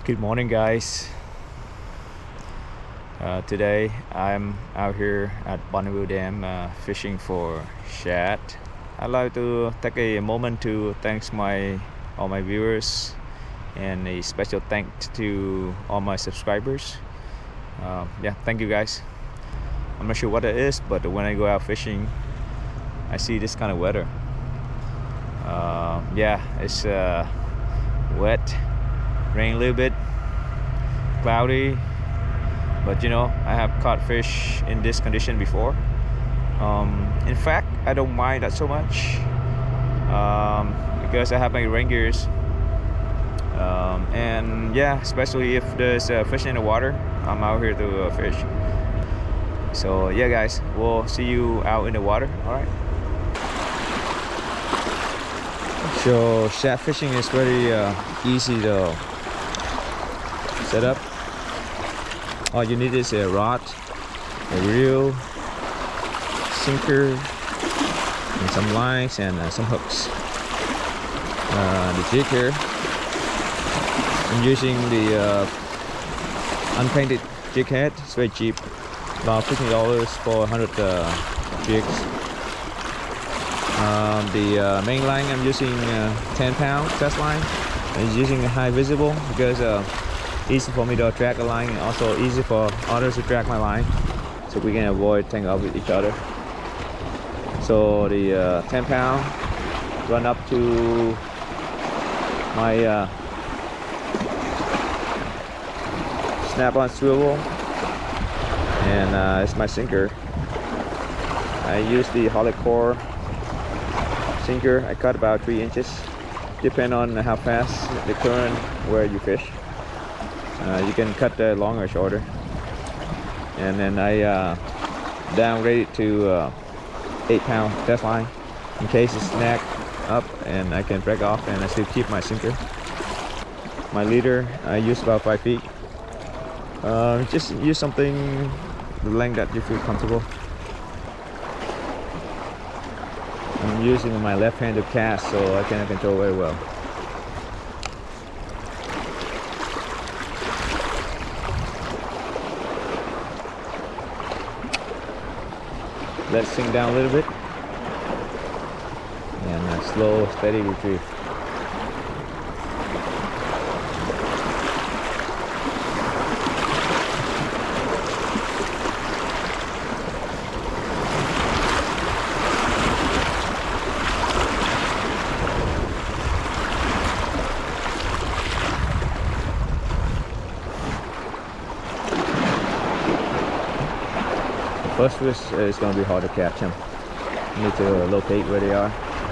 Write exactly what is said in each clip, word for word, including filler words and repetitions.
Good morning, guys. Uh, today I'm out here at Bonneville Dam uh, fishing for shad. I'd like to take a moment to thank my all my viewers and a special thanks to all my subscribers. Uh, yeah, thank you guys. I'm not sure what it is, but when I go out fishing, I see this kind of weather. Uh, yeah, it's uh, wet, rain a little bit, cloudy, but you know, I have caught fish in this condition before. Um, in fact, I don't mind that so much um, because I have my rain gears, um, and yeah, especially if there's uh, fish in the water, I'm out here to uh, fish. So yeah, guys, we'll see you out in the water. All right. So shad fishing is very uh, easy to set up. All you need is a rod, a reel, sinker, and some lines and uh, some hooks. Uh, the jig here, I'm using the uh, unpainted jig head. It's very cheap, about fifty dollars for one hundred uh, jigs. Um, the uh, main line I'm using uh, ten pound test line. I'm using a high visible because uh, easy for me to track a line and also easy for others to track my line, so we can avoid tangle up with each other. So the uh, ten pound run up to my uh, snap-on swivel, and uh, it's my sinker. I use the Holland core sinker. I cut about three inches, depend on how fast the current where you fish. Uh, you can cut uh, long or shorter. And then I uh, downgrade it to uh, eight pound test line in case it's snag up and I can break off and I still keep my sinker. My leader, I use about five feet. Uh, just use something the length that you feel comfortable. I'm using my left-handed cast, so I can control very well. Let it sink down a little bit, and a slow, steady retrieve. First fish is going to be hard to catch them. You need to locate where they are.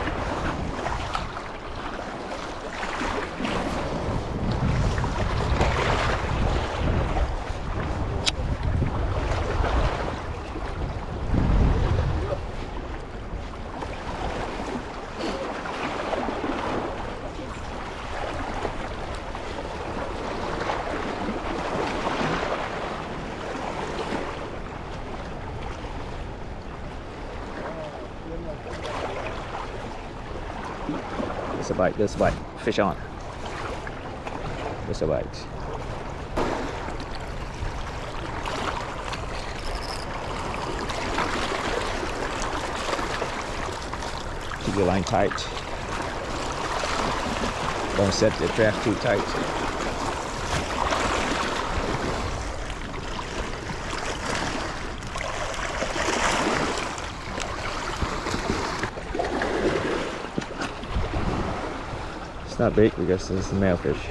There's a bite, there's a bite. Fish on. There's a bite. Keep your line tight. Don't set the trap too tight. It's not big because it's a male fish.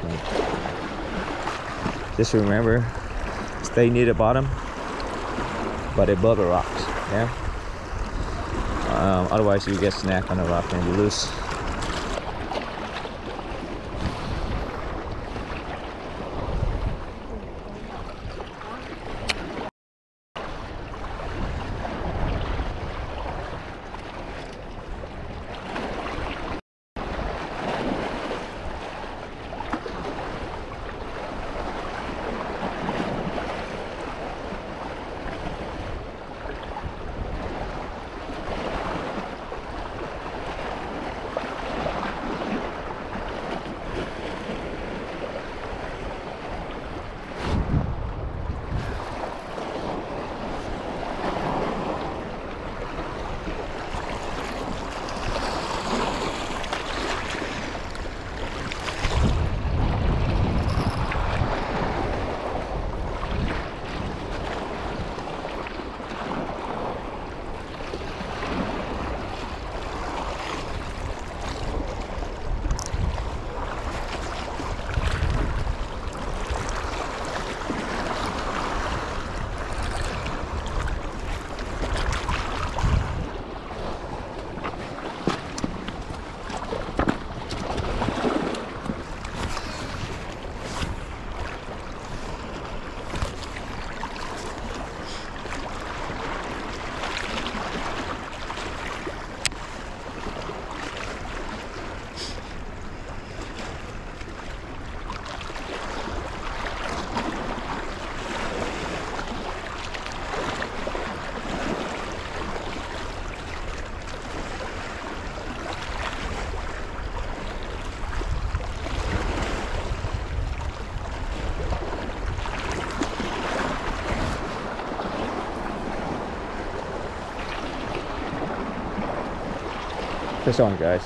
Just remember, stay near the bottom, but above the rocks. Yeah. Um, otherwise, you get snagged on the rock and you lose. Fish on, guys.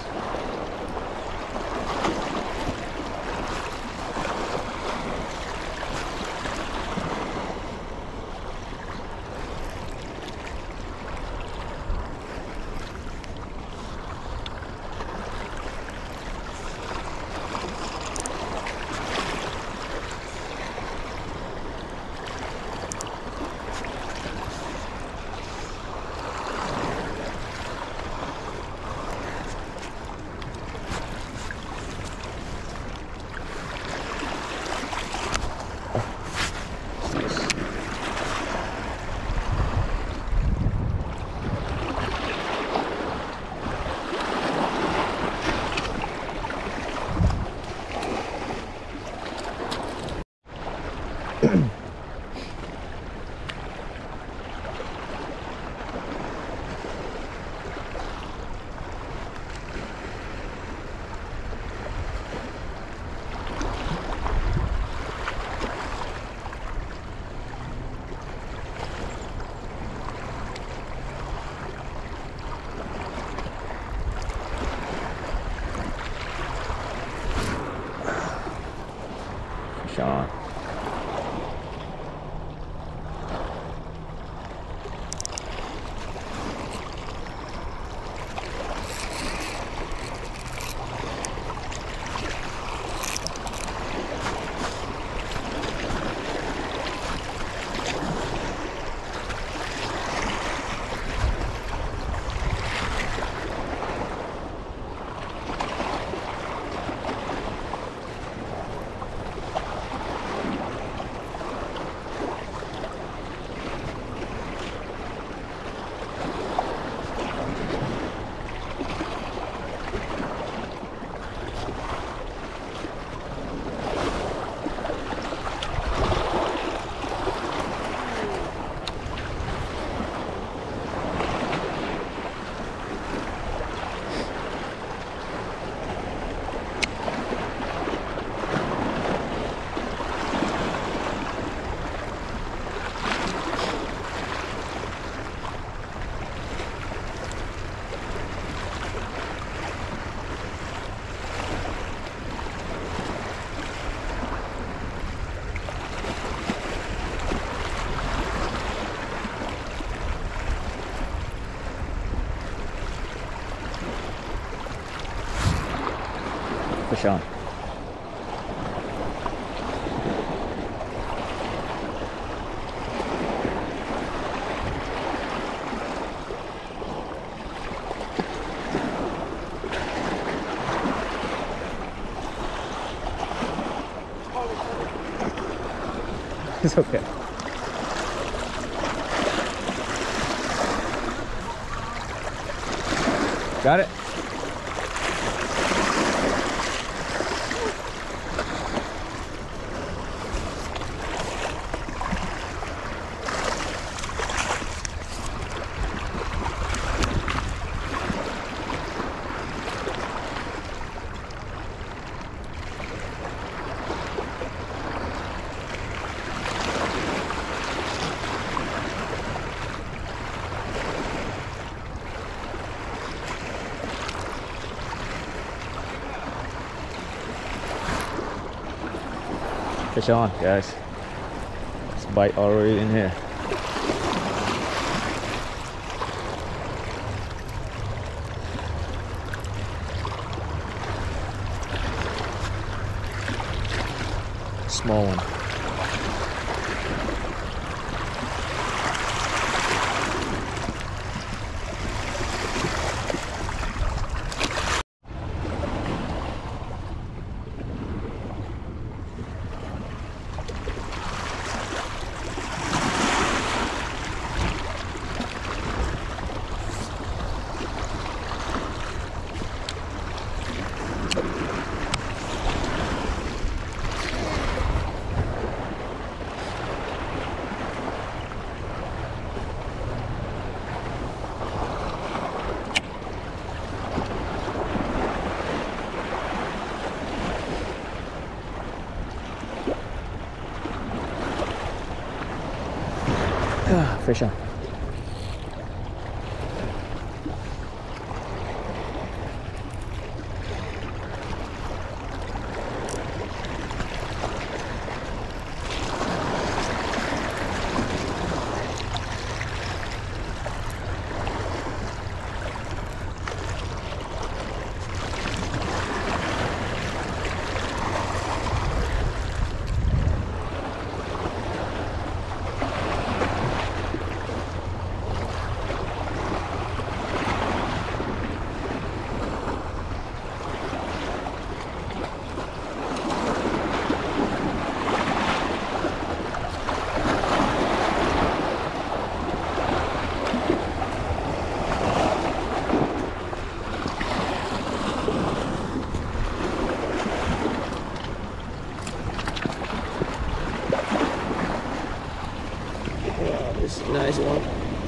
Shot. Fish on. It's okay. Got it. Fish on, guys. It's bite already in here. Small one. Fish on. Nice one.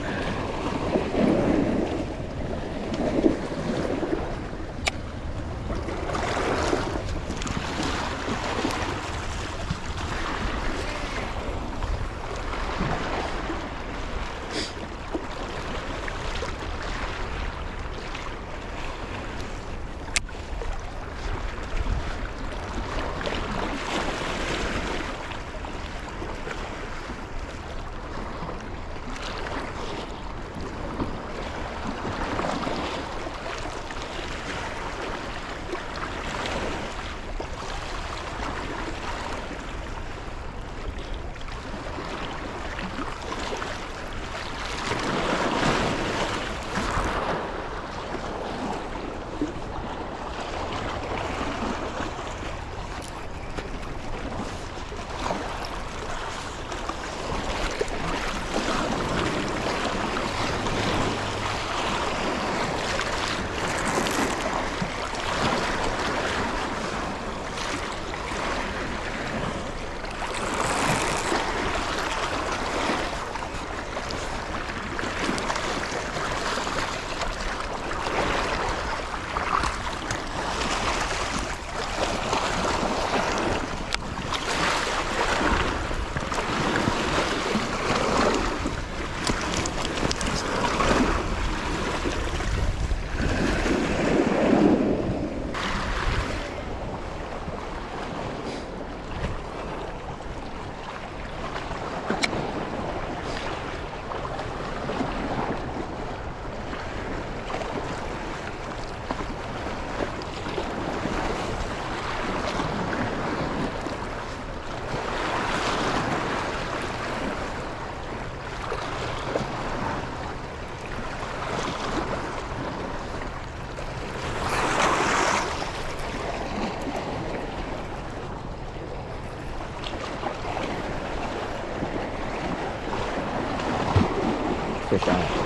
Fish on it.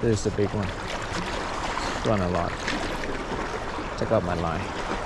This is the big one. It's run a lot. Check out my line.